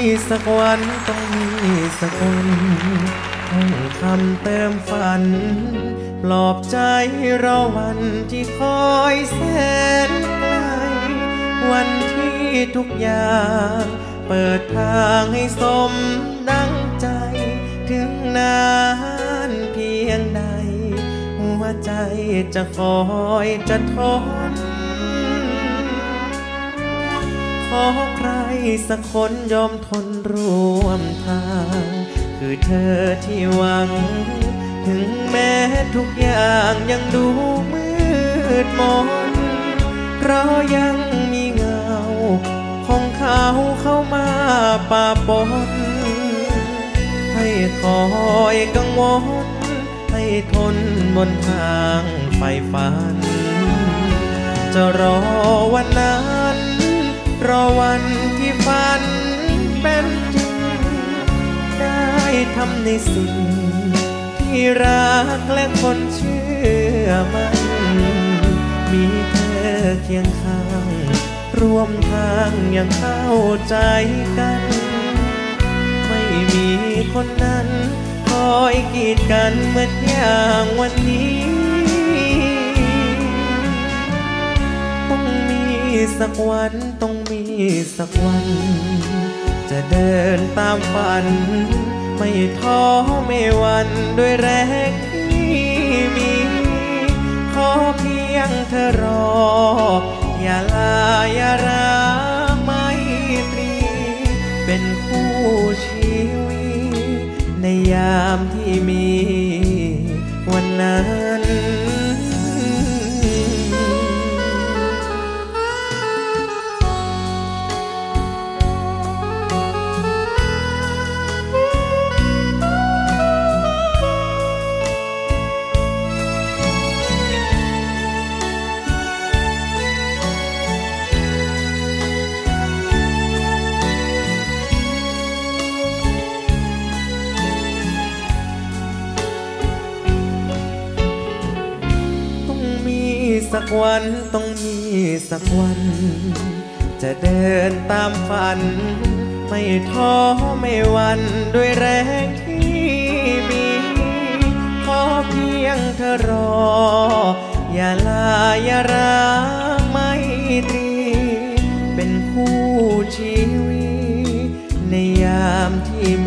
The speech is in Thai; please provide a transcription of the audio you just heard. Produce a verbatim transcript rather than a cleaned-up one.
สักวันต้องมีสักวันท่องคำเติมฝันปลอบใจรอวันที่คอยแสนไกลวันที่ทุกอย่างเปิดทางให้สมดังใจถึงนานเพียงใดหัวใจจะคอยจะทนขอใครสักคนยอมทนร่วมทางคือเธอที่หวังถึงแม้ทุกอย่างยังดูมืดมนเพราะยังมีเงาของเขาเข้ามาปะปนให้คอยกังวลให้ทนบนทางไฟฝันจะรอวันนั้นรอวันที่ฝันเป็นจริงได้ทำในสิ่งที่รักและคนเชื่อมันมีเธอเคียงข้างร่วมทางยังเข้าใจกันไม่มีคนนั้นคอยกีดกันเหมือนอย่างวันนี้ต้องมีสักวันต้องมีสักวันจะเดินตามฝันไม่ท้อไม่หวั่นด้วยแรงที่มีขอเพียงเธอรออย่าลาอย่าร้างไมตรีเป็นคู่ชีวิตในยามที่มีวันนั้นสักวันต้องมีสักวันจะเดินตามฝันไม่ท้อไม่หวั่นด้วยแรงที่มีขอเพียงเธอรออย่าลาอย่าร้างไมตรีเป็นคู่ชีวิตในยามที่